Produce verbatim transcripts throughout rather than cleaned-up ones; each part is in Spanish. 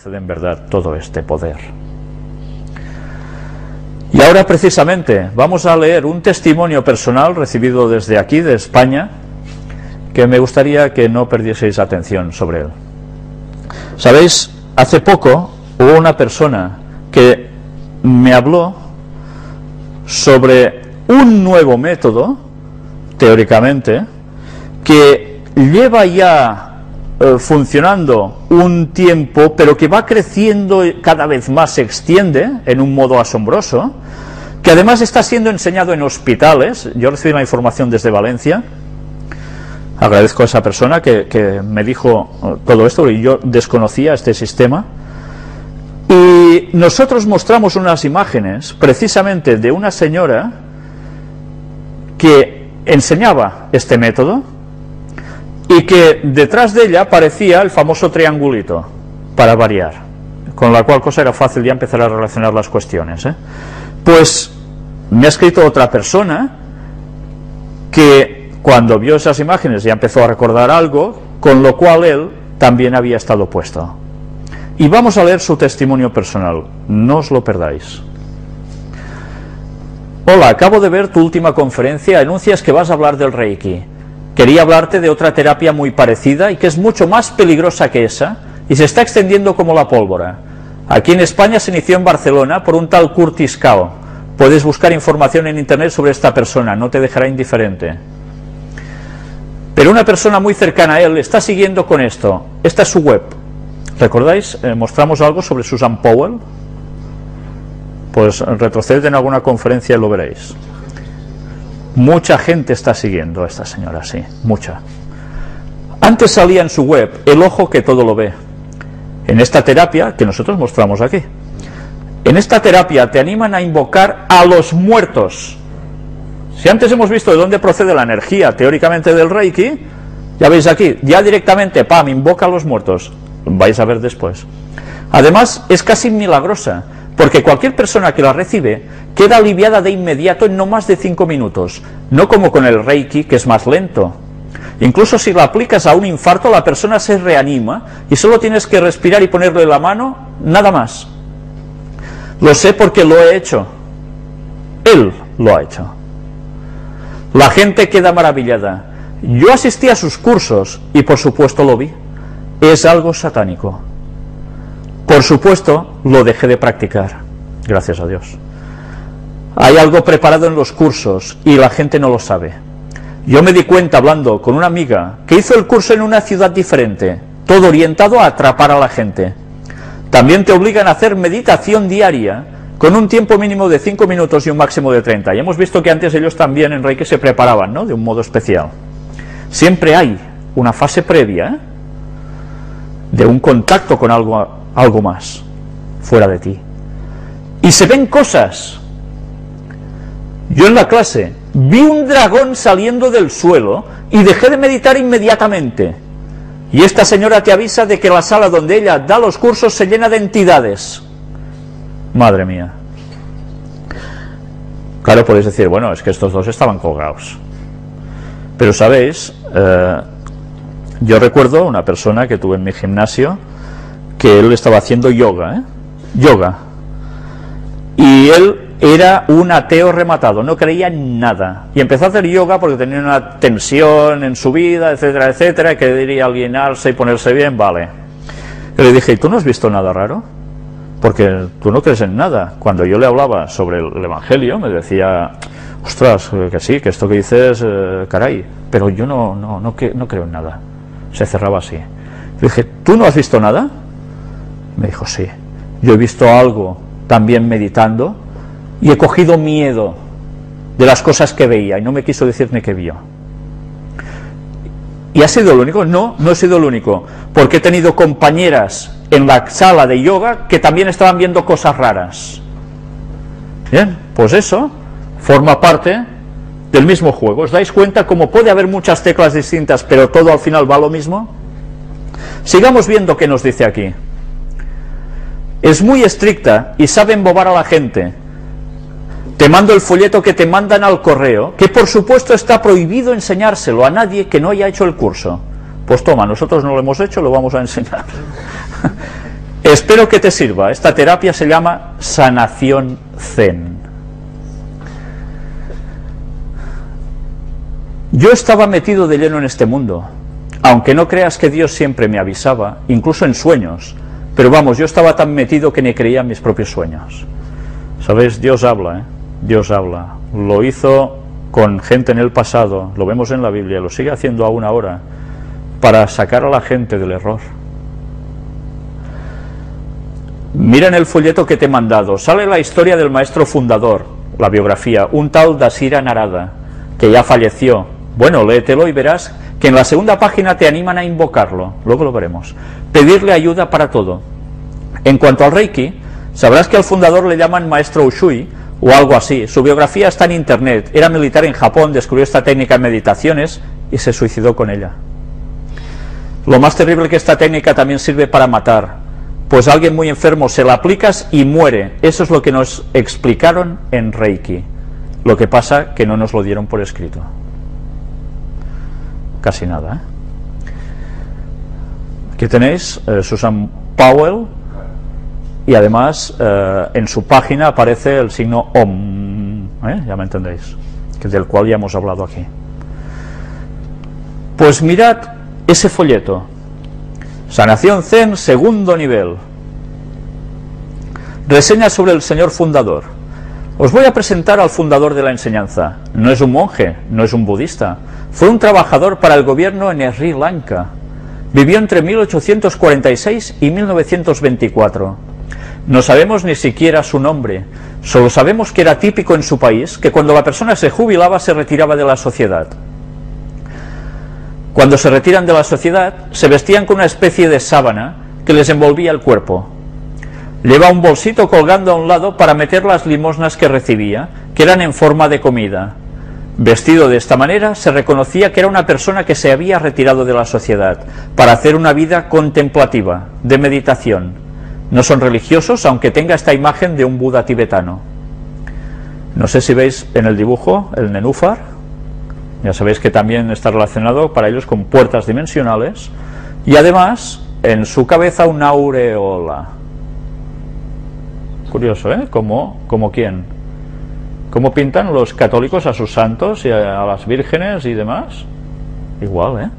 procede en verdad todo este poder. Y ahora precisamente vamos a leer un testimonio personal recibido desde aquí, de España, que me gustaría que no perdieseis atención sobre él. Sabéis, hace poco hubo una persona que me habló sobre un nuevo método, teóricamente, que lleva ya eh, funcionando un tiempo, pero que va creciendo y cada vez más, se extiende en un modo asombroso, que además está siendo enseñado en hospitales. Yo recibí la información desde Valencia. Agradezco a esa persona que, que me dijo todo esto, y yo desconocía este sistema. Y nosotros mostramos unas imágenes precisamente de una señora que enseñaba este método y que detrás de ella aparecía el famoso triangulito, para variar, con la cual cosa era fácil ya empezar a relacionar las cuestiones, ¿eh? Pues me ha escrito otra persona que cuando vio esas imágenes ya empezó a recordar algo, con lo cual él también había estado puesto. Y vamos a leer su testimonio personal, no os lo perdáis. Hola, acabo de ver tu última conferencia, anuncias que vas a hablar del Reiki. Quería hablarte de otra terapia muy parecida y que es mucho más peligrosa que esa y se está extendiendo como la pólvora. Aquí en España se inició en Barcelona por un tal Curtis Cao. Puedes buscar información en internet sobre esta persona, no te dejará indiferente. Pero una persona muy cercana a él está siguiendo con esto. Esta es su web. ¿Recordáis? Eh, mostramos algo sobre Susan Powell. Pues retroceded en alguna conferencia y lo veréis. Mucha gente está siguiendo a esta señora, sí, mucha. Antes salía en su web el ojo que todo lo ve. En esta terapia que nosotros mostramos aquí. En esta terapia te animan a invocar a los muertos. Si antes hemos visto de dónde procede la energía teóricamente del Reiki, ya veis aquí, ya directamente, pam, invoca a los muertos. Vais a ver después. Además, es casi milagrosa, porque cualquier persona que la recibe queda aliviada de inmediato en no más de cinco minutos, no como con el Reiki, que es más lento. Incluso si la aplicas a un infarto, la persona se reanima y solo tienes que respirar y ponerle la mano, nada más. Lo sé porque lo he hecho. Él lo ha hecho. La gente queda maravillada. Yo asistí a sus cursos y por supuesto lo vi. Es algo satánico. Por supuesto lo dejé de practicar. Gracias a Dios. Hay algo preparado en los cursos y la gente no lo sabe. Yo me di cuenta hablando con una amiga que hizo el curso en una ciudad diferente, todo orientado a atrapar a la gente. También te obligan a hacer meditación diaria con un tiempo mínimo de cinco minutos y un máximo de treinta. Y hemos visto que antes ellos también en Reiki se preparaban, ¿no?, de un modo especial. Siempre hay una fase previa, ¿eh?, de un contacto con algo, algo más fuera de ti. Y se ven cosas. Yo en la clase vi un dragón saliendo del suelo y dejé de meditar inmediatamente. Y esta señora te avisa de que la sala donde ella da los cursos se llena de entidades. Madre mía. Claro, podéis decir, bueno, es que estos dos estaban colgados. Pero sabéis, eh, yo recuerdo una persona que tuve en mi gimnasio que él estaba haciendo yoga, ¿eh? Yoga. Y él era un ateo rematado, no creía en nada. Y empezó a hacer yoga porque tenía una tensión en su vida, etcétera, etcétera, y quería alinearse y ponerse bien, vale. Y le dije, ¿y tú no has visto nada raro? Porque tú no crees en nada. Cuando yo le hablaba sobre el Evangelio, me decía, ostras, que sí, que esto que dices, eh, caray, pero yo no, no, no, que, no creo en nada. Se cerraba así. Le dije, ¿tú no has visto nada? Me dijo, sí, yo he visto algo también meditando y he cogido miedo de las cosas que veía y no me quiso decir ni qué vio. ¿Y ha sido el único? No, no he sido el único, porque he tenido compañeras en la sala de yoga que también estaban viendo cosas raras. Bien, pues eso forma parte del mismo juego. ¿Os dais cuenta cómo puede haber muchas teclas distintas, pero todo al final va a lo mismo? Sigamos viendo qué nos dice aquí. Es muy estricta y sabe embobar a la gente. Te mando el folleto que te mandan al correo, que por supuesto está prohibido enseñárselo a nadie que no haya hecho el curso. Pues toma, nosotros no lo hemos hecho, lo vamos a enseñar. Espero que te sirva. Esta terapia se llama sanación zen. Yo estaba metido de lleno en este mundo, aunque no creas que Dios siempre me avisaba, incluso en sueños, pero vamos, yo estaba tan metido que ni creía en mis propios sueños. ¿Sabéis? Dios habla, ¿eh? Dios habla. Lo hizo con gente en el pasado, lo vemos en la Biblia, lo sigue haciendo aún ahora, para sacar a la gente del error. Mira en el folleto que te he mandado, sale la historia del maestro fundador, la biografía, un tal Dasira Narada, que ya falleció. Bueno, léetelo y verás que en la segunda página te animan a invocarlo, luego lo veremos, pedirle ayuda para todo. En cuanto al Reiki, sabrás que al fundador le llaman maestro Ushui, o algo así. Su biografía está en internet, era militar en Japón, descubrió esta técnica en meditaciones y se suicidó con ella. Lo más terrible que esta técnica también sirve para matar, pues a alguien muy enfermo se la aplicas y muere. Eso es lo que nos explicaron en Reiki. Lo que pasa que no nos lo dieron por escrito. Casi nada, ¿eh? Aquí tenéis eh, Susan Powell, y además eh, en su página aparece el signo Om, ¿eh? Ya me entendéis, que del cual ya hemos hablado aquí. Pues mirad ese folleto, Sanación Zen, segundo nivel, reseña sobre el señor fundador. Os voy a presentar al fundador de la enseñanza. No es un monje, no es un budista, fue un trabajador para el gobierno en Sri Lanka. Vivió entre mil ochocientos cuarenta y seis y mil novecientos veinticuatro. No sabemos ni siquiera su nombre, solo sabemos que era típico en su país que cuando la persona se jubilaba se retiraba de la sociedad. Cuando se retiran de la sociedad, se vestían con una especie de sábana que les envolvía el cuerpo. Lleva un bolsito colgando a un lado para meter las limosnas que recibía, que eran en forma de comida. Vestido de esta manera, se reconocía que era una persona que se había retirado de la sociedad para hacer una vida contemplativa, de meditación. No son religiosos, aunque tenga esta imagen de un Buda tibetano. No sé si veis en el dibujo el nenúfar. Ya sabéis que también está relacionado para ellos con puertas dimensionales. Y además, en su cabeza una aureola. Curioso, ¿eh? ¿Cómo, cómo quién? ¿Cómo pintan los católicos a sus santos y a, a las vírgenes y demás? Igual, ¿eh?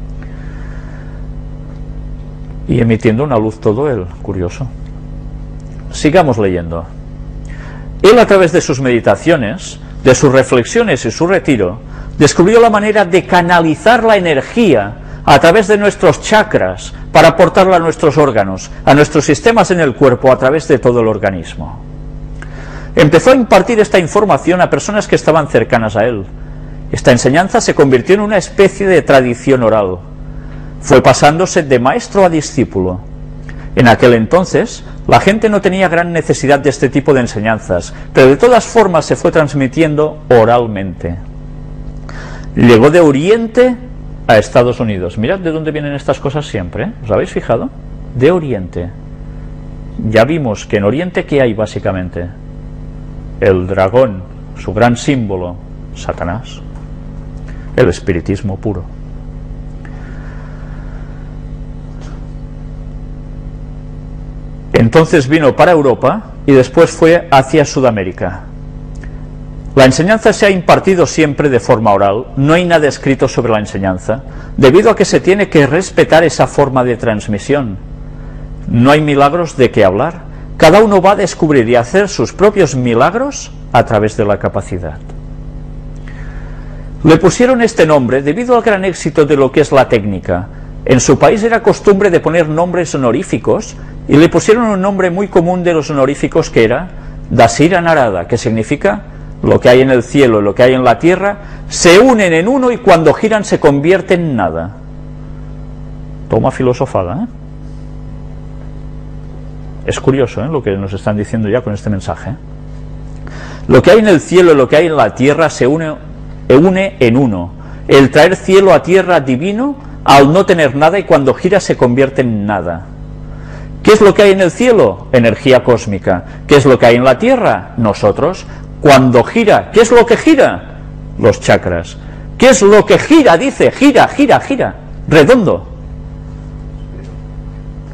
Y emitiendo una luz todo él, curioso. Sigamos leyendo. Él, a través de sus meditaciones, de sus reflexiones y su retiro, descubrió la manera de canalizar la energía a través de nuestros chakras para aportarla a nuestros órganos, a nuestros sistemas en el cuerpo, a través de todo el organismo. Empezó a impartir esta información a personas que estaban cercanas a él. Esta enseñanza se convirtió en una especie de tradición oral. Fue pasándose de maestro a discípulo. En aquel entonces, la gente no tenía gran necesidad de este tipo de enseñanzas, pero de todas formas se fue transmitiendo oralmente. Llegó de Oriente a Estados Unidos. Mirad de dónde vienen estas cosas siempre, ¿eh? ¿Os habéis fijado? De Oriente. Ya vimos que en Oriente, ¿qué hay básicamente? El dragón, su gran símbolo, Satanás. El espiritismo puro. Entonces vino para Europa y después fue hacia Sudamérica. La enseñanza se ha impartido siempre de forma oral, no hay nada escrito sobre la enseñanza, debido a que se tiene que respetar esa forma de transmisión. No hay milagros de qué hablar, cada uno va a descubrir y hacer sus propios milagros a través de la capacidad. Le pusieron este nombre debido al gran éxito de lo que es la técnica. En su país era costumbre de poner nombres honoríficos y le pusieron un nombre muy común de los honoríficos que era Dasira Narada, que significa lo que hay en el cielo y lo que hay en la tierra se unen en uno y cuando giran se convierten en nada. Toma filosofada, ¿eh? Es curioso, ¿eh?, lo que nos están diciendo ya con este mensaje. Lo que hay en el cielo y lo que hay en la tierra se une, une en uno. El traer cielo a tierra divino, al no tener nada y cuando gira se convierte en nada. ¿Qué es lo que hay en el cielo? Energía cósmica. ¿Qué es lo que hay en la tierra? Nosotros. Cuando gira, ¿qué es lo que gira? Los chakras. ¿Qué es lo que gira? Dice, gira, gira, gira. Redondo.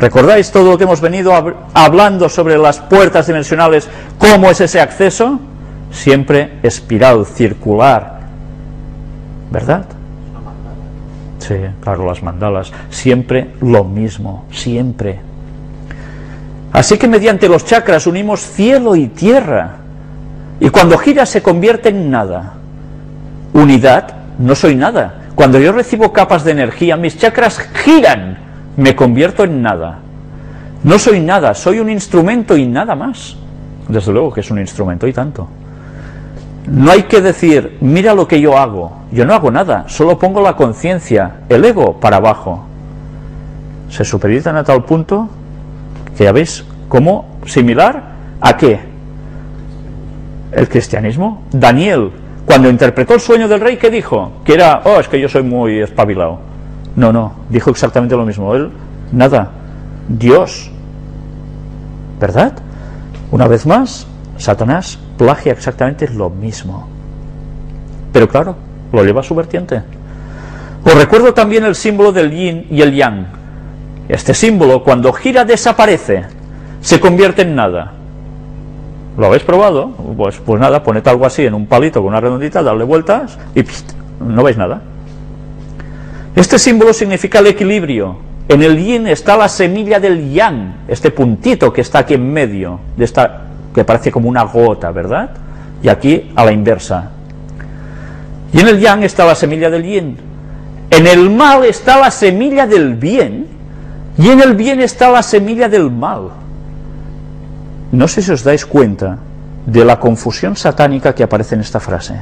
¿Recordáis todo lo que hemos venido hab- hablando sobre las puertas dimensionales? ¿Cómo es ese acceso? Siempre espiral, circular, ¿verdad? Sí, claro, las mandalas, siempre lo mismo, siempre. Así que mediante los chakras unimos cielo y tierra, y cuando gira se convierte en nada. Unidad, no soy nada. Cuando yo recibo capas de energía, mis chakras giran, me convierto en nada. No soy nada, soy un instrumento y nada más. Desde luego que es un instrumento y tanto. No hay que decir, mira lo que yo hago. Yo no hago nada, solo pongo la conciencia, el ego para abajo. Se supeditan a tal punto que ya veis cómo similar a qué. El cristianismo. Daniel, cuando interpretó el sueño del rey, ¿qué dijo? Que era, oh, es que yo soy muy espabilado. No, no, dijo exactamente lo mismo. Él, nada, Dios. ¿Verdad? Una vez más, Satanás plagia exactamente lo mismo. Pero claro, lo lleva a su vertiente. Os recuerdo también el símbolo del yin y el yang. Este símbolo, cuando gira, desaparece, se convierte en nada. ¿Lo habéis probado? Pues, pues nada, poned algo así en un palito con una redondita, darle vueltas y pst, no veis nada. Este símbolo significa el equilibrio. En el yin está la semilla del yang, este puntito que está aquí en medio, de esta, que parece como una gota, ¿verdad? Y aquí a la inversa. Y en el yang está la semilla del yin. En el mal está la semilla del bien, y en el bien está la semilla del mal. No sé si os dais cuenta de la confusión satánica que aparece en esta frase.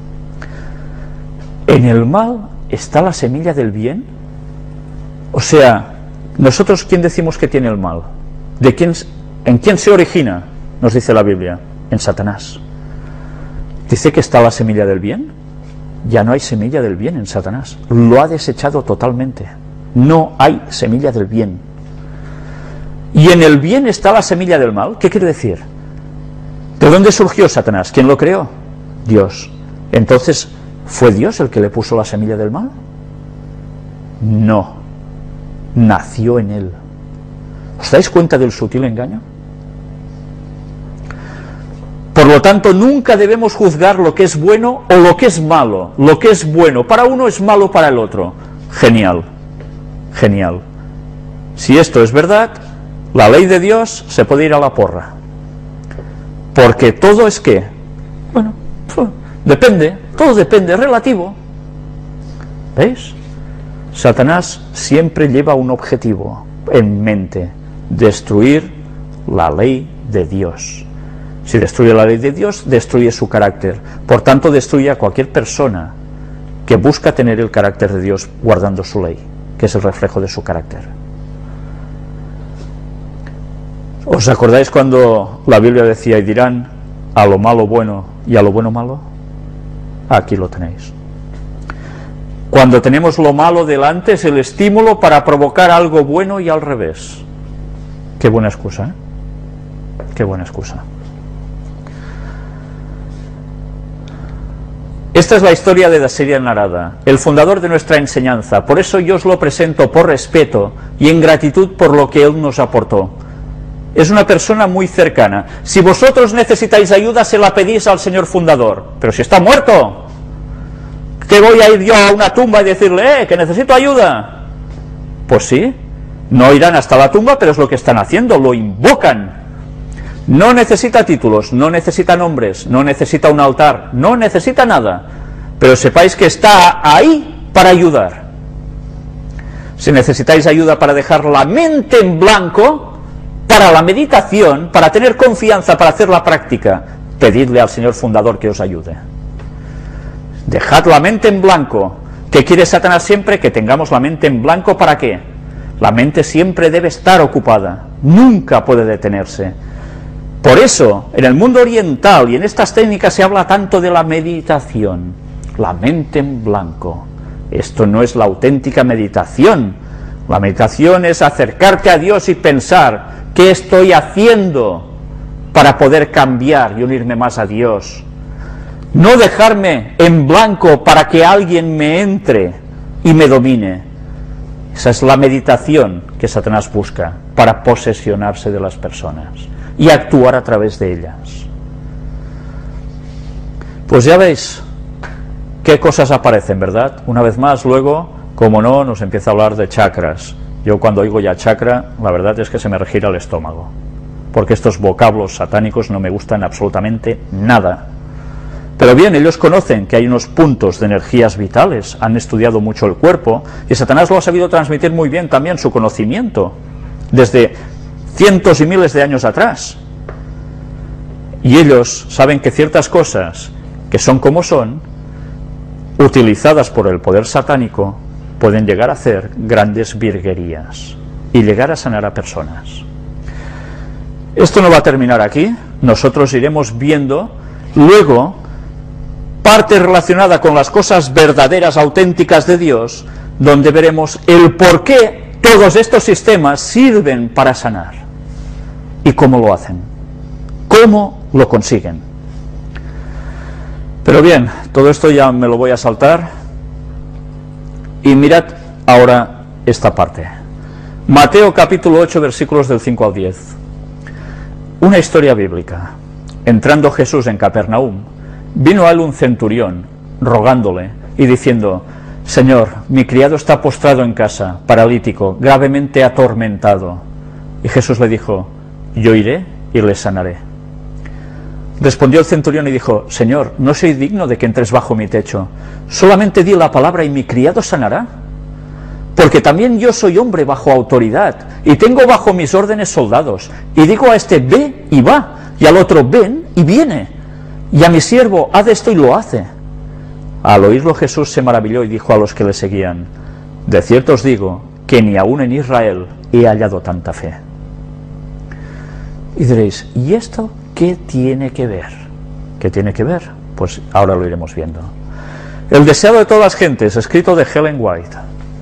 En el mal está la semilla del bien. O sea, nosotros, ¿quién decimos que tiene el mal? ¿De quién, ¿En quién se origina? Nos dice la Biblia, en Satanás. Dice que está la semilla del bien. Ya no hay semilla del bien en Satanás. Lo ha desechado totalmente. No hay semilla del bien. Y en el bien está la semilla del mal. ¿Qué quiere decir? ¿De dónde surgió Satanás? ¿Quién lo creó? Dios. Entonces, ¿fue Dios el que le puso la semilla del mal? No. Nació en él. ¿Os dais cuenta del sutil engaño? Por lo tanto, nunca debemos juzgar lo que es bueno o lo que es malo. Lo que es bueno para uno es malo para el otro. Genial. Genial. Si esto es verdad, la ley de Dios se puede ir a la porra. Porque todo es que, bueno, depende, todo depende, es relativo. ¿Veis? Satanás siempre lleva un objetivo en mente: destruir la ley de Dios. Si destruye la ley de Dios, destruye su carácter. Por tanto, destruye a cualquier persona que busca tener el carácter de Dios guardando su ley, que es el reflejo de su carácter. ¿Os acordáis cuando la Biblia decía, y dirán a lo malo bueno y a lo bueno malo? Aquí lo tenéis. Cuando tenemos lo malo delante es el estímulo para provocar algo bueno y al revés. Qué buena excusa, ¿eh? Qué buena excusa. Esta es la historia de Dashiell Narada, el fundador de nuestra enseñanza. Por eso yo os lo presento por respeto y en gratitud por lo que él nos aportó. Es una persona muy cercana. Si vosotros necesitáis ayuda, se la pedís al señor fundador. Pero si está muerto, ¿qué voy a ir yo a una tumba y decirle, eh, que necesito ayuda? Pues sí, no irán hasta la tumba, pero es lo que están haciendo, lo invocan. No necesita títulos, no necesita nombres, no necesita un altar, no necesita nada. Pero sepáis que está ahí para ayudar. Si necesitáis ayuda para dejar la mente en blanco, para la meditación, para tener confianza, para hacer la práctica, pedidle al señor fundador que os ayude. Dejad la mente en blanco. ¿Qué quiere Satanás siempre? Que tengamos la mente en blanco. ¿Para qué? La mente siempre debe estar ocupada, nunca puede detenerse. Por eso, en el mundo oriental y en estas técnicas se habla tanto de la meditación, la mente en blanco. Esto no es la auténtica meditación. La meditación es acercarte a Dios y pensar, ¿qué estoy haciendo para poder cambiar y unirme más a Dios? No dejarme en blanco para que alguien me entre y me domine. Esa es la meditación que Satanás busca. para posesionarse de las personas y actuar a través de ellas. Pues ya veis qué cosas aparecen, ¿verdad? Una vez más, luego, como no, nos empieza a hablar de chakras. Yo cuando oigo ya chakra, la verdad es que se me regira el estómago, porque estos vocablos satánicos no me gustan absolutamente nada. Pero bien, ellos conocen que hay unos puntos de energías vitales, han estudiado mucho el cuerpo, y Satanás lo ha sabido transmitir muy bien también, su conocimiento, desde cientos y miles de años atrás. Y ellos saben que ciertas cosas, que son como son, utilizadas por el poder satánico, pueden llegar a hacer grandes virguerías y llegar a sanar a personas. Esto no va a terminar aquí, nosotros iremos viendo luego parte relacionada con las cosas verdaderas, auténticas de Dios, donde veremos el por qué todos estos sistemas sirven para sanar y cómo lo hacen, cómo lo consiguen. Pero bien, todo esto ya me lo voy a saltar. Y mirad ahora esta parte. Mateo capítulo ocho, versículos del cinco al diez. Una historia bíblica. Entrando Jesús en Capernaum, vino a él un centurión, rogándole y diciendo: Señor, mi criado está postrado en casa, paralítico, gravemente atormentado. Y Jesús le dijo: Yo iré y le sanaré. Respondió el centurión y dijo: Señor, no soy digno de que entres bajo mi techo, solamente di la palabra y mi criado sanará. Porque también yo soy hombre bajo autoridad, y tengo bajo mis órdenes soldados, y digo a este: ve y va, y al otro: ven y viene, y a mi siervo: haz esto y lo hace. Al oírlo Jesús se maravilló y dijo a los que le seguían: de cierto os digo que ni aun en Israel he hallado tanta fe. Y diréis: ¿y esto qué tiene que ver? ¿Qué tiene que ver? Pues ahora lo iremos viendo. El deseado de todas las gentes, escrito de Ellen White,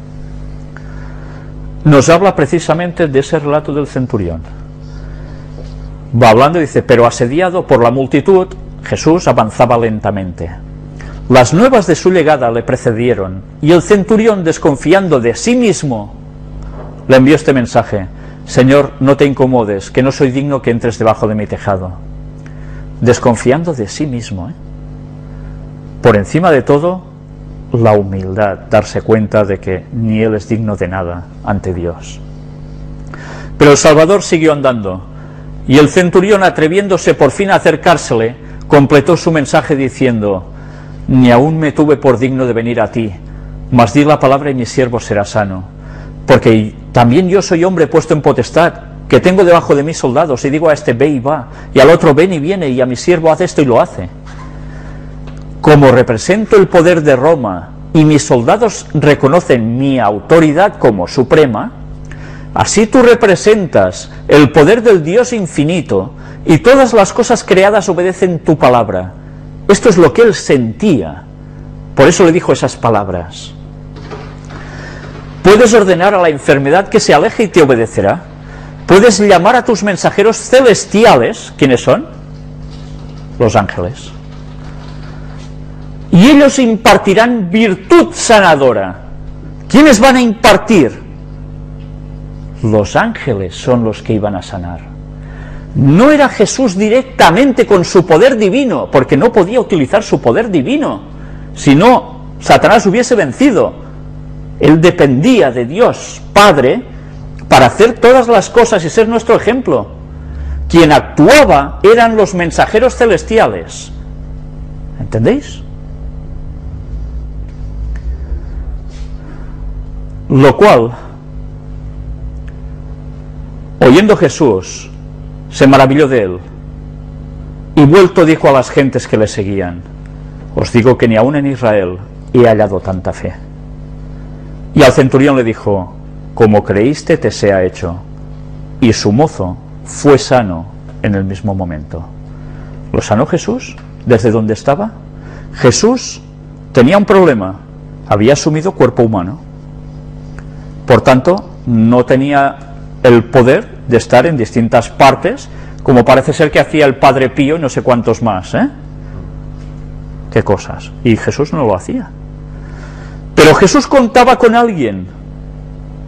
nos habla precisamente de ese relato del centurión. Va hablando y dice: pero asediado por la multitud, Jesús avanzaba lentamente. Las nuevas de su llegada le precedieron, y el centurión, desconfiando de sí mismo, le envió este mensaje: Señor, no te incomodes, que no soy digno que entres debajo de mi tejado. Desconfiando de sí mismo, ¿eh? Por encima de todo, la humildad, darse cuenta de que ni él es digno de nada ante Dios. Pero el Salvador siguió andando, y el centurión, atreviéndose por fin a acercársele, completó su mensaje diciendo: ni aún me tuve por digno de venir a ti, mas di la palabra y mi siervo será sano. Porque también yo soy hombre puesto en potestad, que tengo debajo de mí soldados, y digo a este: ve y va, y al otro: ven y viene, y a mi siervo: haz esto y lo hace. Como represento el poder de Roma, y mis soldados reconocen mi autoridad como suprema, así tú representas el poder del Dios infinito, y todas las cosas creadas obedecen tu palabra. Esto es lo que él sentía, por eso le dijo esas palabras. Puedes ordenar a la enfermedad que se aleje y te obedecerá. Puedes llamar a tus mensajeros celestiales. ¿Quiénes son? Los ángeles. Y ellos impartirán virtud sanadora. ¿Quiénes van a impartir? Los ángeles son los que iban a sanar. No era Jesús directamente con su poder divino, porque no podía utilizar su poder divino, si no, Satanás hubiese vencido. Él dependía de Dios Padre para hacer todas las cosas y ser nuestro ejemplo. Quien actuaba eran los mensajeros celestiales. ¿Entendéis? Lo cual, oyendo Jesús, se maravilló de él, y vuelto dijo a las gentes que le seguían: os digo que ni aun en Israel he hallado tanta fe. Y al centurión le dijo: como creíste te sea hecho. Y su mozo fue sano en el mismo momento. ¿Lo sanó Jesús desde donde estaba? Jesús tenía un problema: había asumido cuerpo humano, por tanto no tenía el poder de estar en distintas partes, como parece ser que hacía el Padre Pío y no sé cuántos más, ¿eh? ¿Qué cosas? Y Jesús no lo hacía. Pero Jesús contaba con alguien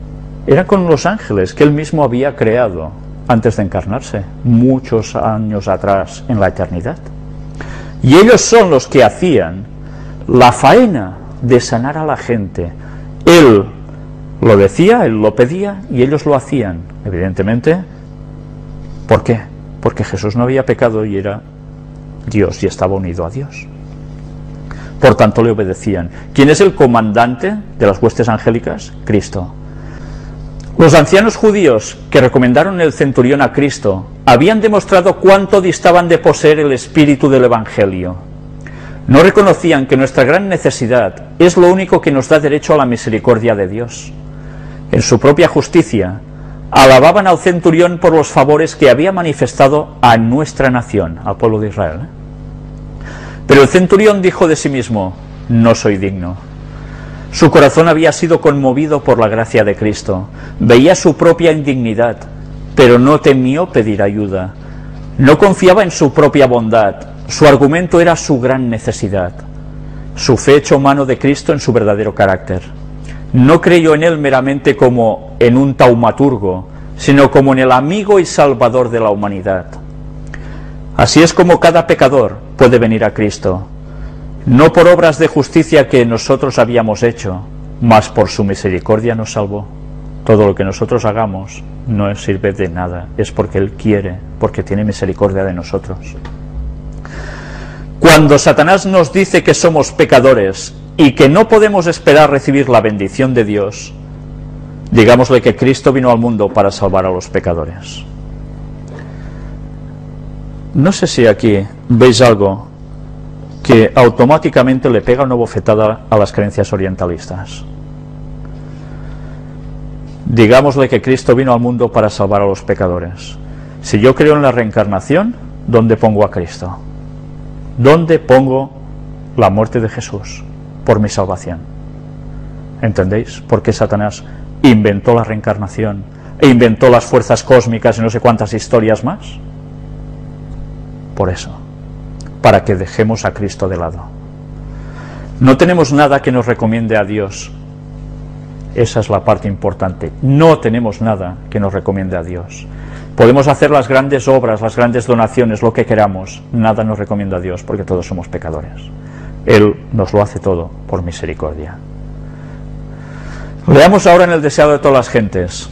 Era con los ángeles que él mismo había creado antes de encarnarse, muchos años atrás en la eternidad. Y ellos son los que hacían la faena de sanar a la gente. Él lo decía, él lo pedía y ellos lo hacían, evidentemente. ¿Por qué? Porque Jesús no había pecado y era Dios y estaba unido a Dios. Por tanto le obedecían. ¿Quién es el comandante de las huestes angélicas? Cristo. Los ancianos judíos que recomendaron el centurión a Cristo habían demostrado cuánto distaban de poseer el espíritu del Evangelio. No reconocían que nuestra gran necesidad es lo único que nos da derecho a la misericordia de Dios. En su propia justicia, alababan al centurión por los favores que había manifestado a nuestra nación, al pueblo de Israel. Pero el centurión dijo de sí mismo: no soy digno. Su corazón había sido conmovido por la gracia de Cristo. Veía su propia indignidad, pero no temió pedir ayuda. No confiaba en su propia bondad. Su argumento era su gran necesidad. Su fe echó mano de Cristo en su verdadero carácter. No creyó en él meramente como en un taumaturgo, sino como en el amigo y salvador de la humanidad. Así es como cada pecador puede venir a Cristo, no por obras de justicia que nosotros habíamos hecho, mas por su misericordia nos salvó. Todo lo que nosotros hagamos no sirve de nada, es porque Él quiere, porque tiene misericordia de nosotros. Cuando Satanás nos dice que somos pecadores y que no podemos esperar recibir la bendición de Dios, digámosle que Cristo vino al mundo para salvar a los pecadores. No sé si aquí veis algo que automáticamente le pega una bofetada a las creencias orientalistas. Digámosle que Cristo vino al mundo para salvar a los pecadores. Si yo creo en la reencarnación, ¿dónde pongo a Cristo? ¿Dónde pongo la muerte de Jesús por mi salvación? ¿Entendéis por qué Satanás inventó la reencarnación e inventó las fuerzas cósmicas y no sé cuántas historias más? Por eso, para que dejemos a Cristo de lado. No tenemos nada que nos recomiende a Dios. Esa es la parte importante. No tenemos nada que nos recomiende a Dios. Podemos hacer las grandes obras, las grandes donaciones, lo que queramos. Nada nos recomienda a Dios porque todos somos pecadores. Él nos lo hace todo por misericordia. Leamos ahora en el deseado de todas las gentes.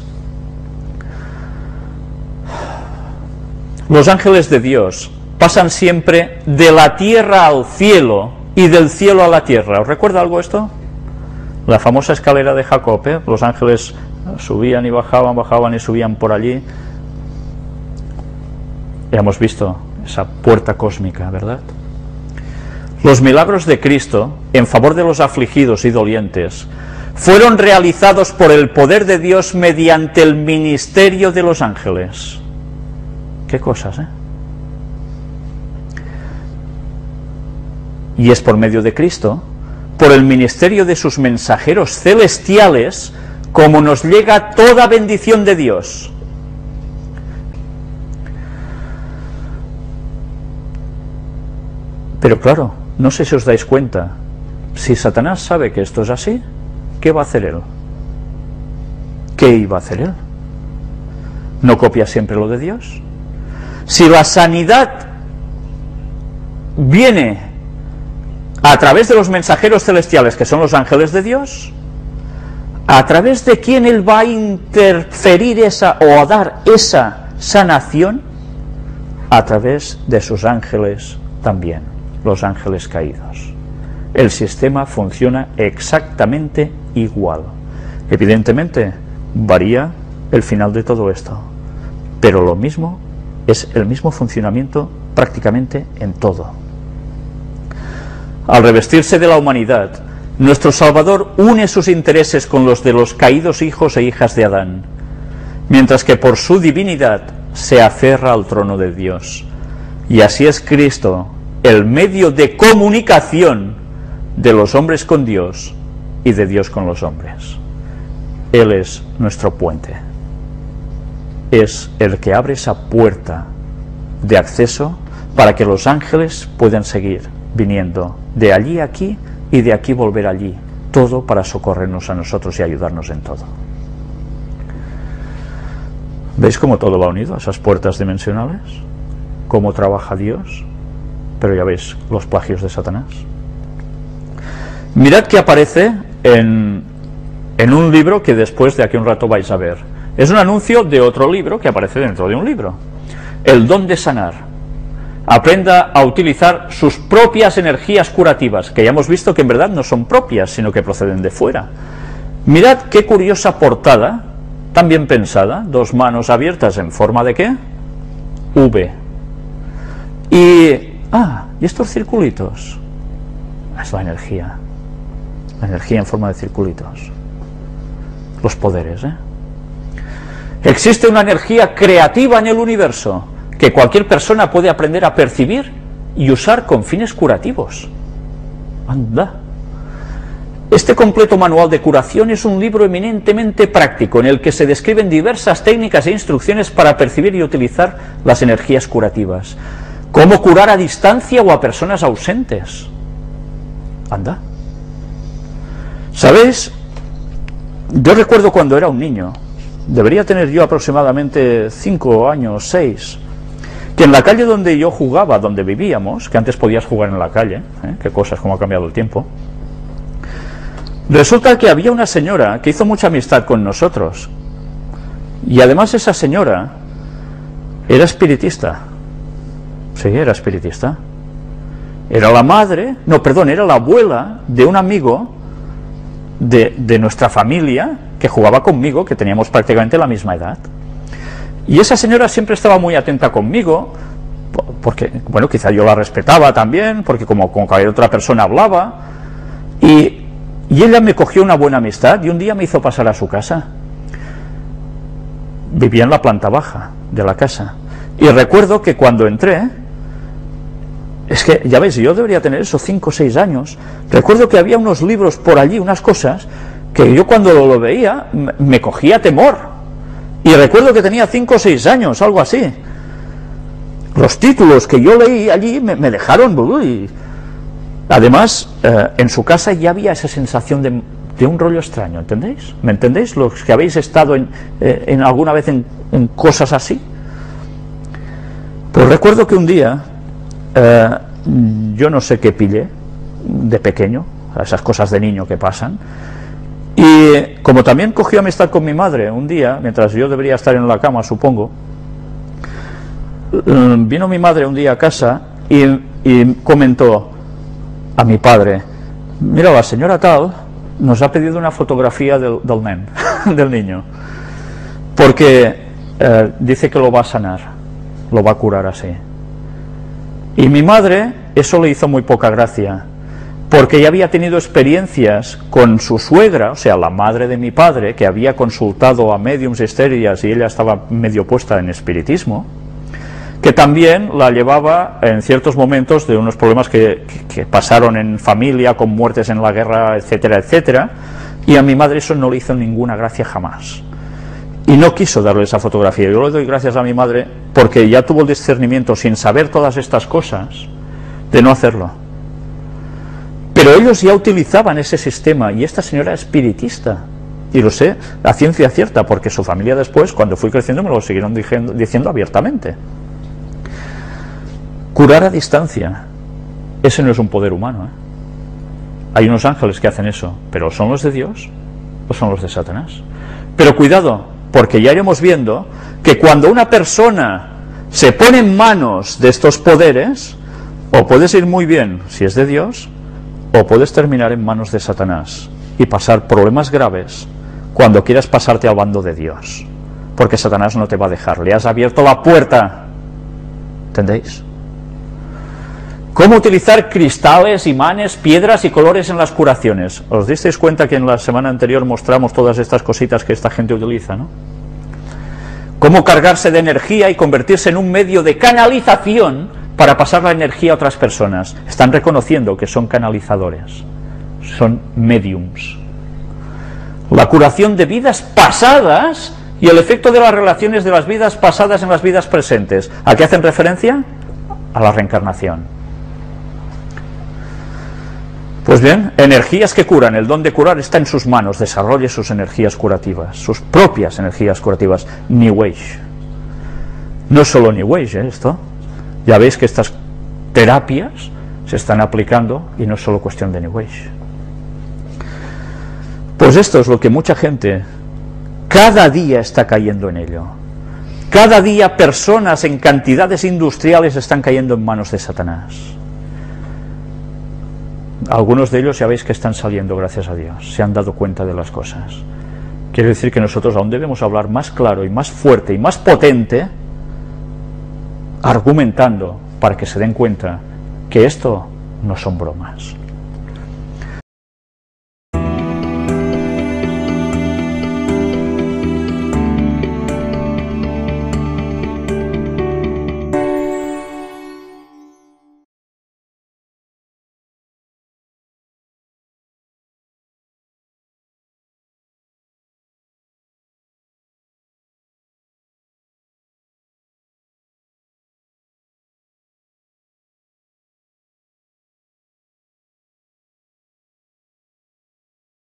Los ángeles de Dios pasan siempre de la tierra al cielo y del cielo a la tierra. ¿Os recuerda algo esto? La famosa escalera de Jacob, ¿eh? Los ángeles subían y bajaban, bajaban y subían por allí. Ya hemos visto esa puerta cósmica, ¿verdad? Los milagros de Cristo en favor de los afligidos y dolientes fueron realizados por el poder de Dios mediante el ministerio de los ángeles. ¿Qué cosas, eh? Y es por medio de Cristo, por el ministerio de sus mensajeros celestiales, como nos llega toda bendición de Dios. Pero claro, no sé si os dais cuenta, si Satanás sabe que esto es así, ¿qué va a hacer él? ¿Qué iba a hacer él? ¿No copia siempre lo de Dios? Si la sanidad viene a través de los mensajeros celestiales, que son los ángeles de Dios, ¿a través de quién él va a interferir esa o a dar esa sanación? A través de sus ángeles también, los ángeles caídos. El sistema funciona exactamente igual. Evidentemente, varía el final de todo esto, pero lo mismo, es el mismo funcionamiento prácticamente en todo. Al revestirse de la humanidad, nuestro Salvador une sus intereses con los de los caídos hijos e hijas de Adán, mientras que por su divinidad se aferra al trono de Dios. Y así es Cristo el medio de comunicación de los hombres con Dios y de Dios con los hombres. Él es nuestro puente. Es el que abre esa puerta de acceso para que los ángeles puedan seguir viniendo de allí a aquí y de aquí volver allí, todo para socorrernos a nosotros y ayudarnos en todo. ¿Veis cómo todo va unido a esas puertas dimensionales? ¿Cómo trabaja Dios? Pero ya veis los plagios de Satanás. Mirad que aparece en, en un libro que después de aquí un rato vais a ver. Es un anuncio de otro libro que aparece dentro de un libro. El don de sanar. Aprenda a utilizar sus propias energías curativas, que ya hemos visto que en verdad no son propias, sino que proceden de fuera. Mirad qué curiosa portada, tan bien pensada, dos manos abiertas en forma de ¿qué? V. Y, ah, ¿y estos circulitos? Es la energía, la energía en forma de circulitos, los poderes, ¿eh? Existe una energía creativa en el universo, que cualquier persona puede aprender a percibir y usar con fines curativos. Anda. Este completo manual de curación es un libro eminentemente práctico en el que se describen diversas técnicas e instrucciones para percibir y utilizar las energías curativas. Cómo curar a distancia o a personas ausentes. Anda. ¿Sabéis? Yo recuerdo cuando era un niño, debería tener yo aproximadamente cinco años, seis, que en la calle donde yo jugaba, donde vivíamos, que antes podías jugar en la calle, ¿eh? Qué cosas, cómo ha cambiado el tiempo. Resulta que había una señora que hizo mucha amistad con nosotros, y además esa señora era espiritista. Sí, era espiritista. Era la madre, no, perdón, era la abuela de un amigo de, de nuestra familia que jugaba conmigo, que teníamos prácticamente la misma edad. Y esa señora siempre estaba muy atenta conmigo, porque, bueno, quizá yo la respetaba también, porque como con cualquier otra persona hablaba, y Y ella me cogió una buena amistad y un día me hizo pasar a su casa. Vivía en la planta baja de la casa. Y recuerdo que cuando entré, es que, ya veis, yo debería tener eso, cinco o seis años. Recuerdo que había unos libros por allí, unas cosas, que yo cuando lo veía me cogía temor. Y recuerdo que tenía cinco o seis años, algo así. Los títulos que yo leí allí me, me dejaron... Uy. Además, eh, en su casa ya había esa sensación de, de un rollo extraño, ¿entendéis? ¿Me entendéis? Los que habéis estado en, eh, en alguna vez en, en cosas así. Pues recuerdo que un día, eh, yo no sé qué pillé, de pequeño, esas cosas de niño que pasan, y como también cogió amistad con mi madre un día, mientras yo debería estar en la cama, supongo, eh, vino mi madre un día a casa y, y comentó a mi padre: mira, la señora tal nos ha pedido una fotografía del, del nen, del niño, porque eh, dice que lo va a sanar, lo va a curar así. Y mi madre, eso le hizo muy poca gracia, porque ya había tenido experiencias con su suegra, o sea, la madre de mi padre, que había consultado a médiums estériles y ella estaba medio puesta en espiritismo, que también la llevaba en ciertos momentos de unos problemas que, que, que pasaron en familia, con muertes en la guerra, etcétera, etcétera, y a mi madre eso no le hizo ninguna gracia jamás. Y no quiso darle esa fotografía. Yo le doy gracias a mi madre porque ya tuvo el discernimiento, sin saber todas estas cosas, de no hacerlo. Pero ellos ya utilizaban ese sistema, y esta señora es espiritista. Y lo sé a ciencia cierta, porque su familia después, cuando fui creciendo, me lo siguieron diciendo, diciendo abiertamente. Curar a distancia, ese no es un poder humano, ¿eh? Hay unos ángeles que hacen eso, pero ¿son los de Dios o son los de Satanás? Pero cuidado, porque ya iremos viendo que cuando una persona se pone en manos de estos poderes, o puedes ir muy bien si es de Dios, o puedes terminar en manos de Satanás y pasar problemas graves cuando quieras pasarte al bando de Dios, porque Satanás no te va a dejar, le has abierto la puerta. ¿Entendéis? ¿Cómo utilizar cristales, imanes, piedras y colores en las curaciones? ¿Os disteis cuenta que en la semana anterior mostramos todas estas cositas que esta gente utiliza, ¿no? ¿Cómo cargarse de energía y convertirse en un medio de canalización para pasar la energía a otras personas? Están reconociendo que son canalizadores, son mediums. La curación de vidas pasadas y el efecto de las relaciones de las vidas pasadas en las vidas presentes. ¿A qué hacen referencia? A la reencarnación. Pues bien, energías que curan, el don de curar está en sus manos, desarrolle sus energías curativas, sus propias energías curativas. New Age. No es solo New Age, ¿eh? Esto. Ya veis que estas terapias se están aplicando y no es solo cuestión de New Age. Pues esto es lo que mucha gente cada día está cayendo en ello. Cada día personas en cantidades industriales están cayendo en manos de Satanás. Algunos de ellos ya veis que están saliendo, gracias a Dios, se han dado cuenta de las cosas. Quiere decir que nosotros aún debemos hablar más claro y más fuerte y más potente, argumentando para que se den cuenta que esto no son bromas.